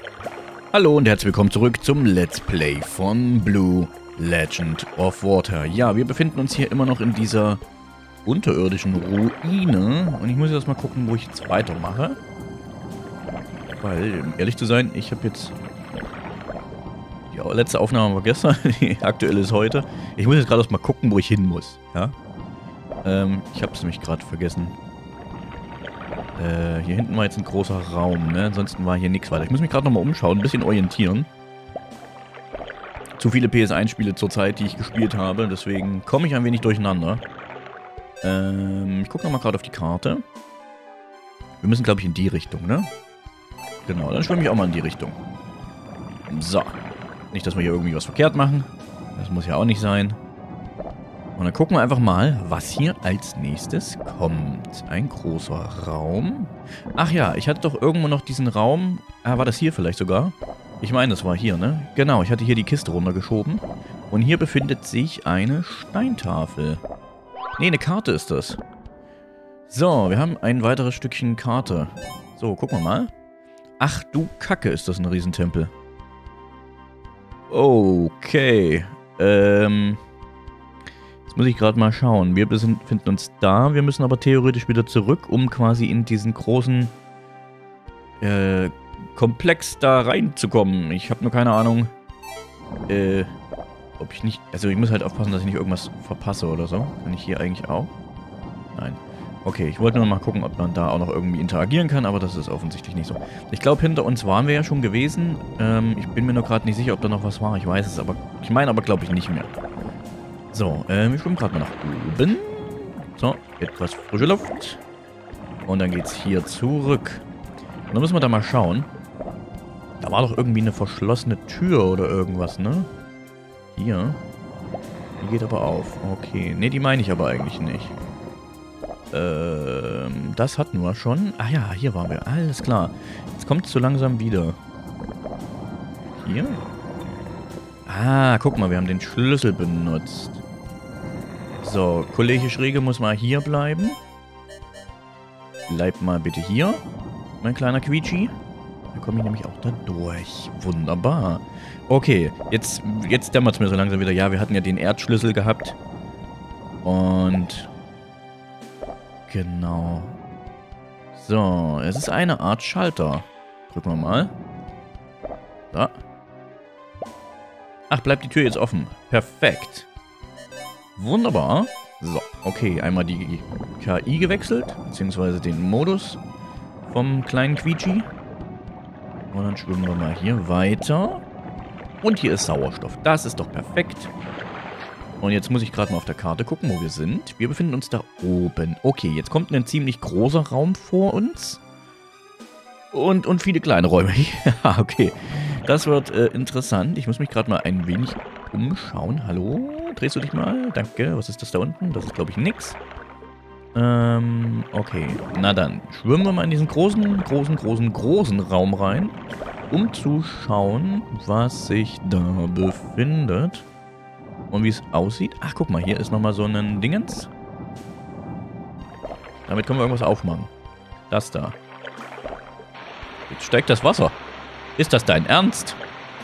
Hallo und herzlich willkommen zurück zum Let's Play von Blue Legend of Water. Ja, wir befinden uns hier immer noch in dieser unterirdischen Ruine. Und ich muss jetzt mal gucken, wo ich jetzt weitermache. Weil, um ehrlich zu sein, ich habe jetzt... Die letzte Aufnahme war gestern, die aktuelle ist heute. Ich muss jetzt gerade erst mal gucken, wo ich hin muss. Ja? Ich habe es nämlich gerade vergessen. Hier hinten war jetzt ein großer Raum, ne? Ansonsten war hier nichts weiter. Ich muss mich gerade nochmal umschauen, ein bisschen orientieren. Zu viele PS1-Spiele zurzeit, die ich gespielt habe, deswegen komme ich ein wenig durcheinander. Ich gucke nochmal gerade auf die Karte. Wir müssen, glaube ich, in die Richtung, ne? Genau, dann schwimme ich auch mal in die Richtung. So. Nicht, dass wir hier irgendwie was verkehrt machen. Das muss ja auch nicht sein. Und dann gucken wir einfach mal, was hier als nächstes kommt. Ein großer Raum. Ach ja, ich hatte doch irgendwo noch diesen Raum. Ah, war das hier vielleicht sogar? Ich meine, das war hier, ne? Genau, ich hatte hier die Kiste runtergeschoben. Und hier befindet sich eine Steintafel. Ne, eine Karte ist das. So, wir haben ein weiteres Stückchen Karte. So, gucken wir mal. Ach du Kacke, ist das ein Riesentempel. Okay. Jetzt muss ich gerade mal schauen. Wir befinden uns da. Wir müssen aber theoretisch wieder zurück, um quasi in diesen großen Komplex da reinzukommen. Ich habe nur keine Ahnung, ob ich nicht... Also ich muss halt aufpassen, dass ich nicht irgendwas verpasse oder so. Kann ich hier eigentlich auch? Nein. Okay, ich wollte nur mal gucken, ob man da auch noch irgendwie interagieren kann, aber das ist offensichtlich nicht so. Ich glaube, hinter uns waren wir ja schon gewesen. Ich bin mir nur gerade nicht sicher, ob da noch was war. Ich weiß es aber... Ich meine aber, glaube ich, nicht mehr. So, wir schwimmen gerade mal nach oben. So, etwas frische Luft. Und dann geht's hier zurück. Und dann müssen wir da mal schauen. Da war doch irgendwie eine verschlossene Tür oder irgendwas, ne? Hier. Die geht aber auf. Okay. Ne, die meine ich aber eigentlich nicht. Das hatten wir schon. Ach ja, hier waren wir. Alles klar. Jetzt kommt es so langsam wieder. Hier? Ah, guck mal, wir haben den Schlüssel benutzt. So, Kollege Schräge muss mal hier bleiben. Bleib mal bitte hier, mein kleiner Quietschi. Da komme ich nämlich auch da durch. Wunderbar. Okay, jetzt dämmert es mir so langsam wieder. Ja, wir hatten ja den Erdschlüssel gehabt. Und... Genau. So, es ist eine Art Schalter. Drücken wir mal. So. Ach, bleibt die Tür jetzt offen. Perfekt. Wunderbar. So, okay. Einmal die KI gewechselt, beziehungsweise den Modus vom kleinen Quietschi. Und dann schwimmen wir mal hier weiter. Und hier ist Sauerstoff. Das ist doch perfekt. Und jetzt muss ich gerade mal auf der Karte gucken, wo wir sind. Wir befinden uns da oben. Okay, jetzt kommt ein ziemlich großer Raum vor uns. Und viele kleine Räume. Ja, okay. Das wird interessant. Ich muss mich gerade mal ein wenig umschauen. Hallo? Drehst du dich mal? Danke. Was ist das da unten? Das ist, glaube ich, nix. Okay. Na dann. Schwimmen wir mal in diesen großen Raum rein. Um zu schauen, was sich da befindet. Und wie es aussieht. Ach, guck mal. Hier ist nochmal so ein Dingens. Damit können wir irgendwas aufmachen. Das da. Jetzt steigt das Wasser. Ist das dein Ernst?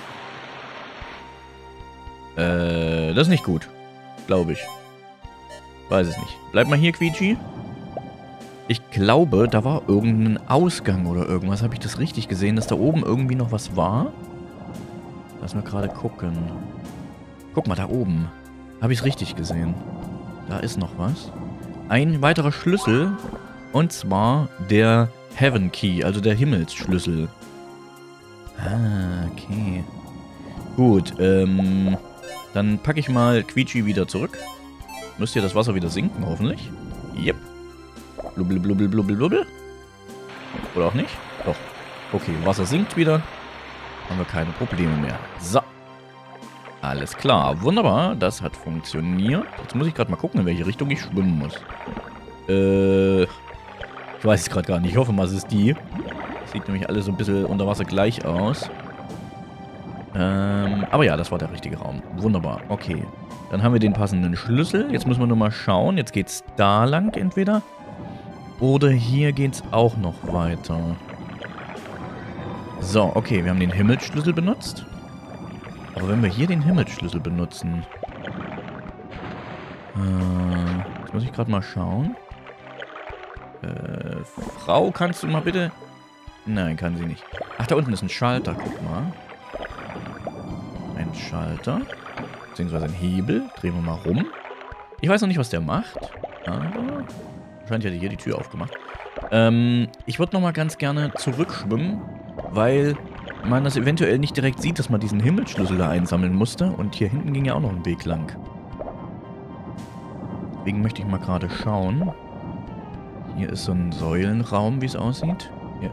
Das ist nicht gut. Glaube ich. Weiß es nicht. Bleib mal hier, Quietschi. Ich glaube, da war irgendein Ausgang oder irgendwas. Habe ich das richtig gesehen, dass da oben irgendwie noch was war? Lass mal gerade gucken. Guck mal, da oben. Habe ich es richtig gesehen. Da ist noch was. Ein weiterer Schlüssel. Und zwar der Heaven Key, also der Himmelsschlüssel. Ah, okay. Gut, dann packe ich mal Quietschi wieder zurück. Müsste ja das Wasser wieder sinken, hoffentlich. Yep. Blubbel, blubbel, blubbel, blubbel. Oder auch nicht? Doch. Okay, Wasser sinkt wieder. Haben wir keine Probleme mehr. So. Alles klar, wunderbar. Das hat funktioniert. Jetzt muss ich gerade mal gucken, in welche Richtung ich schwimmen muss. Ich weiß es gerade gar nicht. Ich hoffe mal, es ist die. Sieht nämlich alles so ein bisschen unter Wasser gleich aus. Aber ja, das war der richtige Raum. Wunderbar. Okay. Dann haben wir den passenden Schlüssel. Jetzt müssen wir nur mal schauen. Jetzt geht's da lang entweder. Oder hier geht's auch noch weiter. So, okay, wir haben den Himmelsschlüssel benutzt. Aber wenn wir hier den Himmelsschlüssel benutzen... jetzt muss ich gerade mal schauen. Frau, kannst du mal bitte... Nein, kann sie nicht. Ach, da unten ist ein Schalter, guck mal. Ein Schalter. Beziehungsweise ein Hebel. Drehen wir mal rum. Ich weiß noch nicht, was der macht. Aber... Wahrscheinlich hat er hier die Tür aufgemacht. Ich würde nochmal ganz gerne zurückschwimmen, weil man das eventuell nicht direkt sieht, dass man diesen Himmelsschlüssel da einsammeln musste. Und hier hinten ging ja auch noch ein Weg lang. Deswegen möchte ich mal gerade schauen. Hier ist so ein Säulenraum, wie es aussieht. Ja.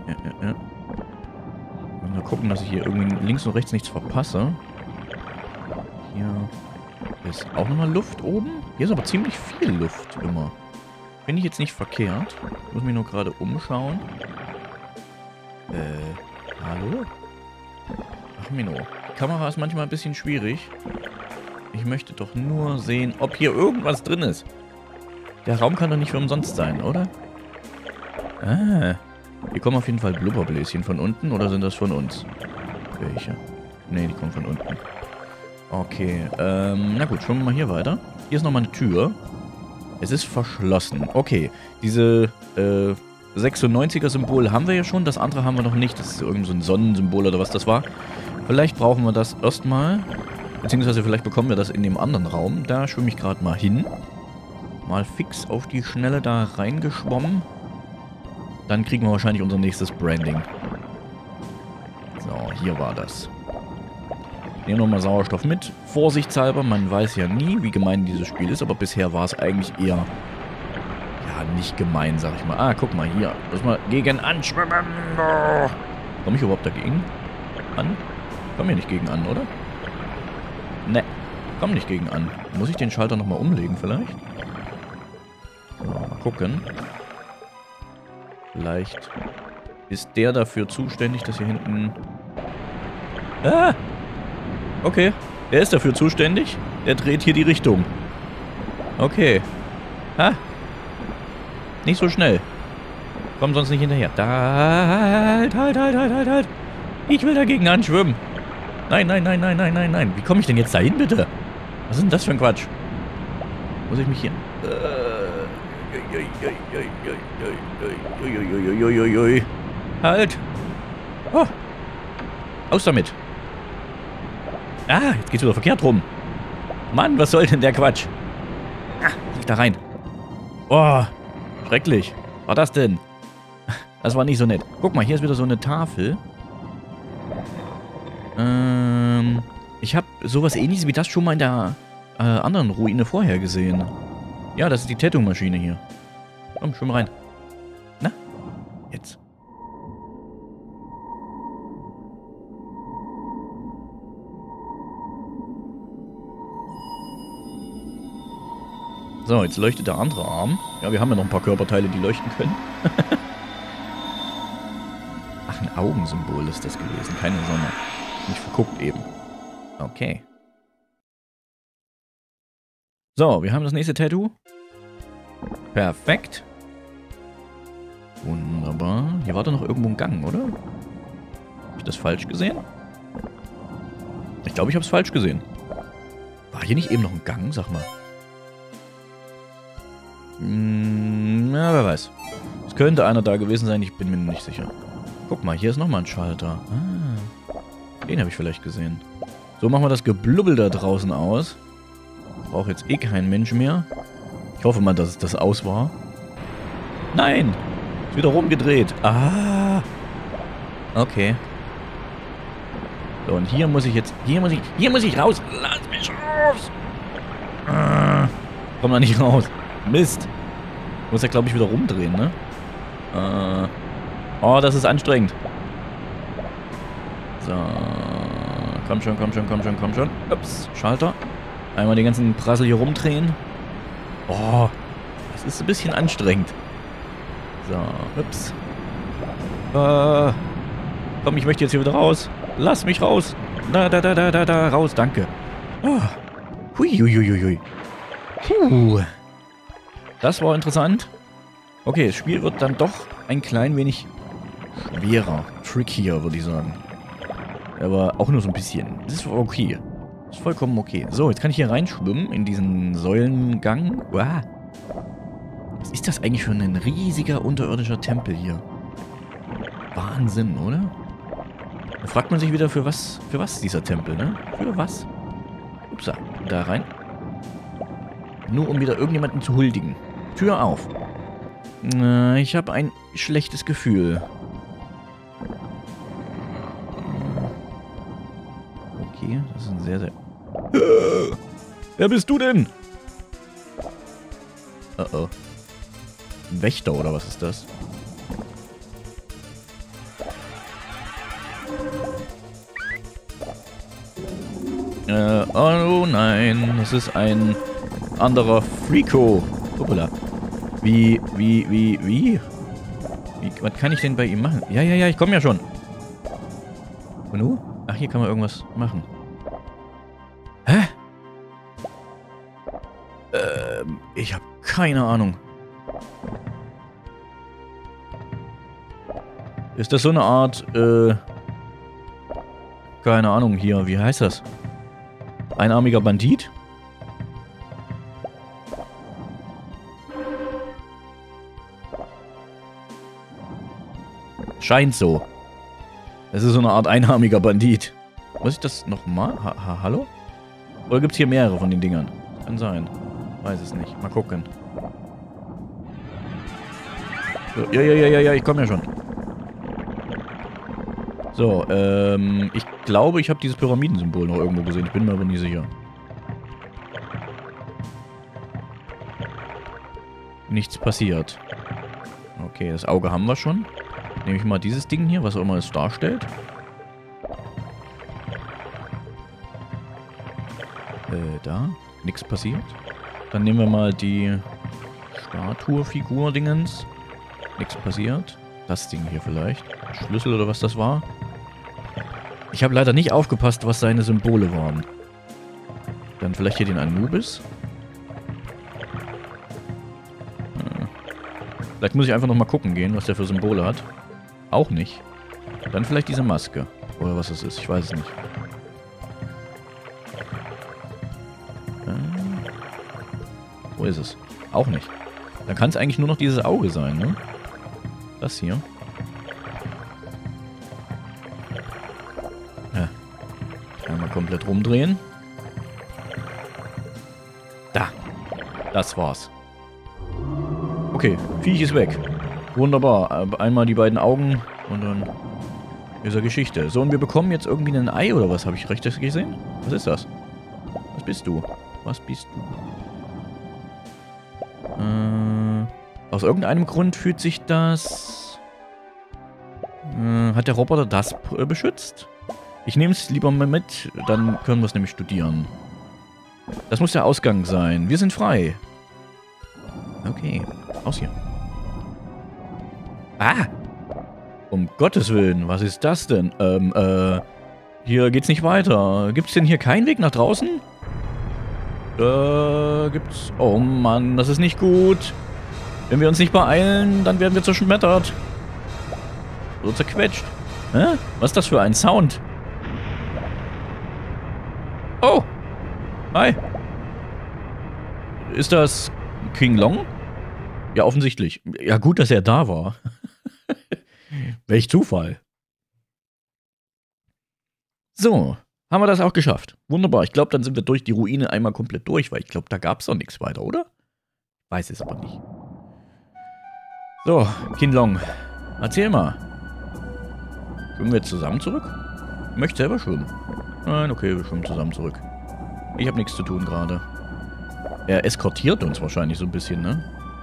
Mal gucken, dass ich hier irgendwie links und rechts nichts verpasse. Hier ist auch nochmal Luft oben. Hier ist aber ziemlich viel Luft immer. Finde ich jetzt nicht verkehrt. Ich muss mich nur gerade umschauen. Hallo? Ach, Mino. Die Kamera ist manchmal ein bisschen schwierig. Ich möchte doch nur sehen, ob hier irgendwas drin ist. Der Raum kann doch nicht für umsonst sein, oder? Ah. Hier kommen auf jeden Fall Blubberbläschen von unten, oder sind das von uns? Welche? Ne, die kommen von unten. Okay, na gut, schwimmen wir mal hier weiter. Hier ist nochmal eine Tür. Es ist verschlossen. Okay, diese 96er-Symbol haben wir ja schon. Das andere haben wir noch nicht. Das ist irgend so ein Sonnensymbol oder was das war. Vielleicht brauchen wir das erstmal. Beziehungsweise vielleicht bekommen wir das in dem anderen Raum. Da schwimme ich gerade mal hin. Mal fix auf die Schnelle da reingeschwommen. Dann kriegen wir wahrscheinlich unser nächstes Branding. So, hier war das. Nehmen wir nochmal Sauerstoff mit. Vorsichtshalber, man weiß ja nie, wie gemein dieses Spiel ist, aber bisher war es eigentlich eher, ja, nicht gemein, sag ich mal. Ah, guck mal hier. Lass mal gegen anschwimmen. Oh. Komme ich überhaupt dagegen an? Komm hier nicht gegen an, oder? Ne, komm nicht gegen an. Muss ich den Schalter nochmal umlegen vielleicht? So, mal gucken. Vielleicht ist der dafür zuständig, dass hier hinten... Ah! Okay, der ist dafür zuständig. Der dreht hier die Richtung. Okay. Ha! Nicht so schnell. Komm sonst nicht hinterher. Da, halt. Ich will dagegen anschwimmen. Nein. Wie komme ich denn jetzt dahin, bitte? Was ist denn das für ein Quatsch? Muss ich mich hier... Halt! Oh. Aus damit! Ah, jetzt geht's wieder verkehrt rum. Mann, was soll denn der Quatsch? Ah, nicht da rein. Oh, schrecklich. Was war das denn? Das war nicht so nett. Guck mal, hier ist wieder so eine Tafel. Ich habe sowas Ähnliches wie das schon mal in der anderen Ruine vorher gesehen. Ja, das ist die Tattoo-Maschine hier. Komm, schwimm rein. Na? Jetzt. So, jetzt leuchtet der andere Arm. Ja, wir haben ja noch ein paar Körperteile, die leuchten können. Ach, ein Augensymbol ist das gewesen. Keine Sonne. Nicht verguckt eben. Okay. So, wir haben das nächste Tattoo. Perfekt. Wunderbar. Hier war doch noch irgendwo ein Gang, oder? Habe ich das falsch gesehen? Ich glaube, ich habe es falsch gesehen. War hier nicht eben noch ein Gang? Sag mal. Na, wer weiß. Es könnte einer da gewesen sein, ich bin mir nicht sicher. Guck mal, hier ist nochmal ein Schalter. Ah, den habe ich vielleicht gesehen. So machen wir das Geblubbel da draußen aus. Braucht jetzt eh kein Mensch mehr. Ich hoffe mal, dass es das aus war. Nein! Ist wieder rumgedreht. Ah! Okay. So, und hier muss ich jetzt... Hier muss ich raus! Lass mich raus! Ah, komm da nicht raus. Mist. Ich muss ja, glaube ich, wieder rumdrehen, ne? Oh, das ist anstrengend. So. Komm schon. Ups, Schalter. Einmal den ganzen Prassel hier rumdrehen. Oh, das ist ein bisschen anstrengend. So, ups. Komm, ich möchte jetzt hier wieder raus. Lass mich raus. Da, raus, danke. Oh. Hui. Puh. Das war interessant. Okay, das Spiel wird dann doch ein klein wenig schwerer, trickier, würde ich sagen. Aber auch nur so ein bisschen. Das ist okay. Das ist vollkommen okay. So, jetzt kann ich hier reinschwimmen in diesen Säulengang. Wow. Was ist das eigentlich für ein riesiger unterirdischer Tempel hier? Wahnsinn, oder? Da fragt man sich wieder, für was dieser Tempel, ne? Für was? Upsa, da rein. Nur um wieder irgendjemanden zu huldigen. Tür auf. Ich habe ein schlechtes Gefühl. Okay, das ist ein sehr, sehr... Wer bist du denn? Oh. Ein Wächter, oder was ist das? Oh nein, das ist ein anderer Freako. Hoppala. Wie? Was kann ich denn bei ihm machen? Ja, ich komme ja schon. Und du? Ach, hier kann man irgendwas machen. Hä? Ich habe keine Ahnung. Ist das so eine Art, keine Ahnung hier, wie heißt das? Einarmiger Bandit? Scheint so. Das ist so eine Art einarmiger Bandit. Muss ich das nochmal? Hallo? Oder gibt es hier mehrere von den Dingern? Kann sein. Weiß es nicht. Mal gucken. So, ja, ich komme ja schon. So, ich glaube, ich habe dieses Pyramidensymbol noch irgendwo gesehen. Ich bin mir aber nie sicher. Nichts passiert. Okay, das Auge haben wir schon. Nehme ich mal dieses Ding hier, was auch immer es darstellt. Da. Nichts passiert. Dann nehmen wir mal die Statue-Figur-Dingens. Nichts passiert. Das Ding hier vielleicht. Schlüssel oder was das war. Ich habe leider nicht aufgepasst, was seine Symbole waren. Dann vielleicht hier den Anubis. Vielleicht muss ich einfach nochmal gucken gehen, was der für Symbole hat. Auch nicht. Dann vielleicht diese Maske. Oder was das ist. Ich weiß es nicht. Wo ist es? Auch nicht. Dann kann es eigentlich nur noch dieses Auge sein, ne? Das hier. Ja. Einmal komplett rumdrehen. Da. Das war's. Okay, Viech ist weg. Wunderbar. Einmal die beiden Augen und dann ist er Geschichte. So, und wir bekommen jetzt irgendwie ein Ei oder was? Habe ich richtig gesehen? Was ist das? Was bist du? Was bist du? Aus irgendeinem Grund fühlt sich das... hat der Roboter das beschützt? Ich nehme es lieber mal mit, dann können wir es nämlich studieren. Das muss der Ausgang sein. Wir sind frei. Okay, aus hier. Ah! Um Gottes Willen, was ist das denn? Hier geht's nicht weiter. Gibt's denn hier keinen Weg nach draußen? Gibt's... Oh Mann, das ist nicht gut. Wenn wir uns nicht beeilen, dann werden wir zerschmettert. So zerquetscht. Hä? Was ist das für ein Sound? Oh! Hi! Ist das King Long? Ja, offensichtlich. Ja, gut, dass er da war. Welch Zufall. So, haben wir das auch geschafft. Wunderbar. Ich glaube, dann sind wir durch die Ruine einmal komplett durch, weil ich glaube, da gab es doch nichts weiter, oder? Weiß es aber nicht. So, King Long. Erzähl mal. Schwimmen wir jetzt zusammen zurück? Ich möchte selber schwimmen. Nein, okay, wir schwimmen zusammen zurück. Ich habe nichts zu tun gerade. Er eskortiert uns wahrscheinlich so ein bisschen, ne?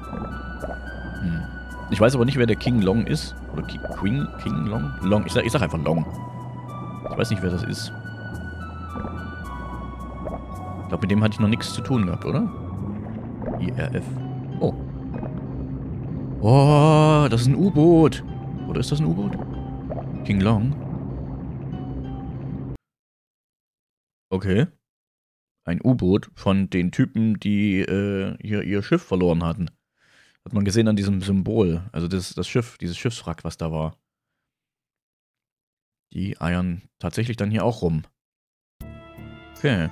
Ich weiß aber nicht, wer der King Long ist. Oder King Long? Long. Ich sag einfach Long. Ich weiß nicht, wer das ist. Ich glaube, mit dem hatte ich noch nichts zu tun gehabt, oder? IRF. Oh. Oh, das ist ein U-Boot. Oder ist das ein U-Boot? King Long. Okay. Ein U-Boot von den Typen, die hier ihr Schiff verloren hatten. Hat man gesehen an diesem Symbol. Also das Schiff, dieses Schiffswrack, was da war. Die eiern tatsächlich dann hier auch rum. Okay.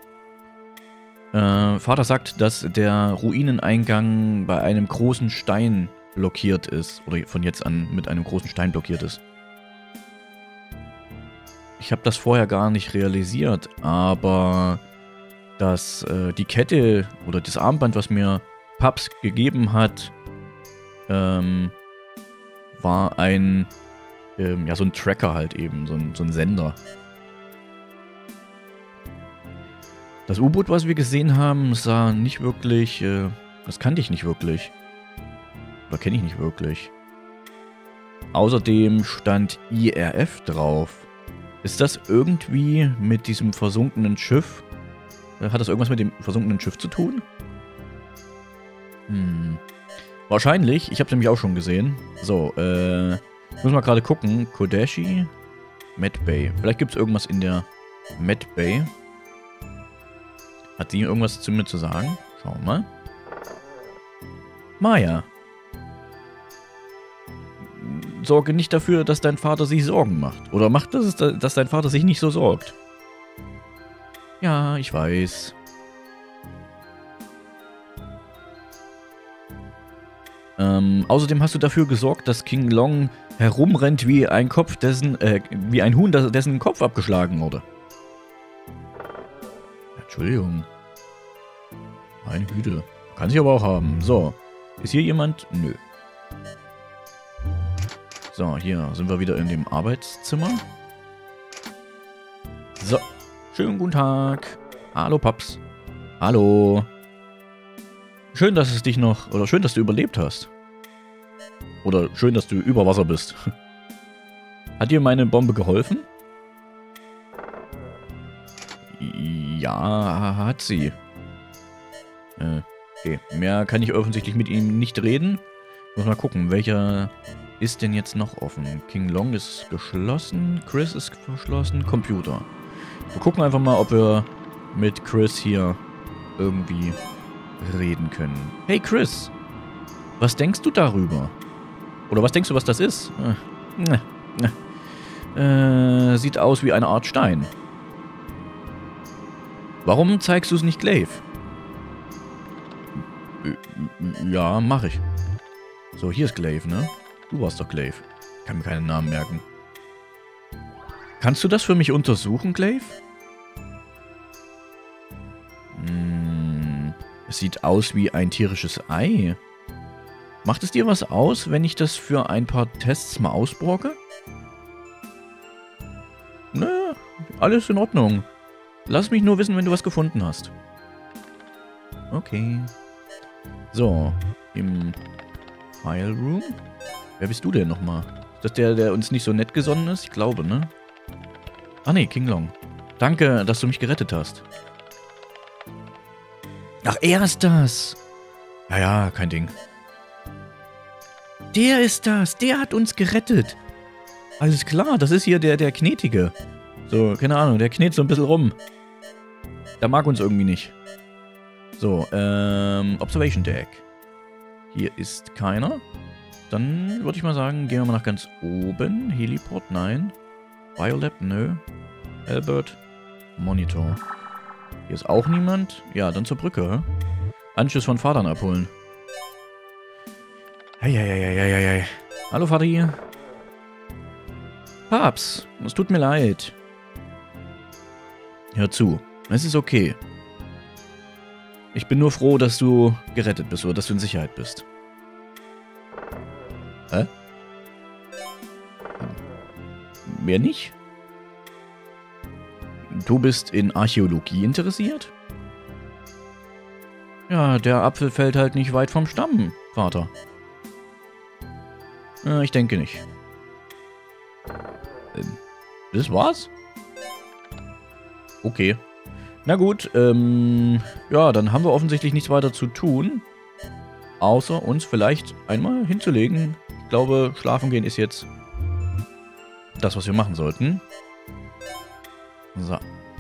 Vater sagt, dass der Ruineneingang bei einem großen Stein blockiert ist. Oder von jetzt an mit einem großen Stein blockiert ist. Ich habe das vorher gar nicht realisiert, aber dass die Kette oder das Armband, was mir Paps gegeben hat, war ein, ja, so ein Tracker halt eben, so ein Sender. Das U-Boot, was wir gesehen haben, sah nicht wirklich, das kannte ich nicht wirklich. Oder kenne ich nicht wirklich. Außerdem stand IRF drauf. Ist das irgendwie mit diesem versunkenen Schiff? Hat das irgendwas mit dem versunkenen Schiff zu tun? Wahrscheinlich. Ich habe es nämlich auch schon gesehen. So, müssen wir gerade gucken. Kodashi, Medbay. Vielleicht gibt es irgendwas in der Medbay. Hat die irgendwas zu mir zu sagen? Schauen wir mal. Maya. Sorge nicht dafür, dass dein Vater sich Sorgen macht. Oder macht das, dass dein Vater sich nicht so sorgt. Ja, ich weiß. Außerdem hast du dafür gesorgt, dass King Long herumrennt wie ein Kopf, wie ein Huhn, dessen Kopf abgeschlagen wurde. Entschuldigung. Meine Güte. Kann sich aber auch haben. So. Ist hier jemand? Nö. So, hier sind wir wieder in dem Arbeitszimmer. So. Schönen guten Tag. Hallo, Paps. Hallo. Schön, dass es dich noch... Oder schön, dass du überlebt hast. Oder schön, dass du über Wasser bist. Hat dir meine Bombe geholfen? Ja, hat sie. Okay. Mehr kann ich offensichtlich mit ihm nicht reden. Ich muss mal gucken, welcher ist denn jetzt noch offen? King Long ist geschlossen. Chris ist verschlossen. Computer. Wir gucken einfach mal, ob wir mit Chris hier irgendwie reden können. Hey Chris, was denkst du darüber? Oder was denkst du, was das ist? Sieht aus wie eine Art Stein. Warum zeigst du es nicht Glaive? Ja, mach ich. So, hier ist Glaive, ne? Du warst doch Glaive. Kann mir keinen Namen merken. Kannst du das für mich untersuchen, Glaive? Es sieht aus wie ein tierisches Ei. Macht es dir was aus, wenn ich das für ein paar Tests mal ausbrocke? Nö, alles in Ordnung. Lass mich nur wissen, wenn du was gefunden hast. Okay. So, im File Room. Wer bist du denn nochmal? Ist das der uns nicht so nett gesonnen ist? Ich glaube, ne? Ah ne, King Long. Danke, dass du mich gerettet hast. Ach, er ist das. Ja, kein Ding. Der ist das. Der hat uns gerettet. Alles klar, das ist hier der Knetige. So, keine Ahnung, der knet so ein bisschen rum. Der mag uns irgendwie nicht. So, Observation Deck. Hier ist keiner. Dann würde ich mal sagen, gehen wir mal nach ganz oben. Heliport, nein. Biolab, nö. Albert, Monitor. Hier ist auch niemand. Ja, dann zur Brücke. Anschluss von Vatern abholen. Eieieiei. Hallo, Vati. Paps, es tut mir leid. Hör zu, es ist okay. Ich bin nur froh, dass du gerettet bist oder dass du in Sicherheit bist. Hä? Mehr nicht? Du bist in Archäologie interessiert? Ja, der Apfel fällt halt nicht weit vom Stamm, Vater. Ich denke nicht. Das war's? Okay. Na gut, ja, dann haben wir offensichtlich nichts weiter zu tun. Außer uns vielleicht einmal hinzulegen. Ich glaube, schlafen gehen ist jetzt das, was wir machen sollten. So.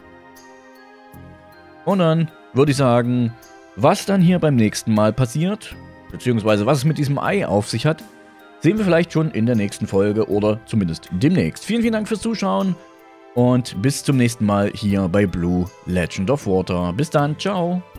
Und dann würde ich sagen, was dann hier beim nächsten Mal passiert, beziehungsweise was es mit diesem Ei auf sich hat, sehen wir vielleicht schon in der nächsten Folge oder zumindest demnächst. Vielen, vielen Dank fürs Zuschauen und bis zum nächsten Mal hier bei Blue Legend of Water. Bis dann, ciao!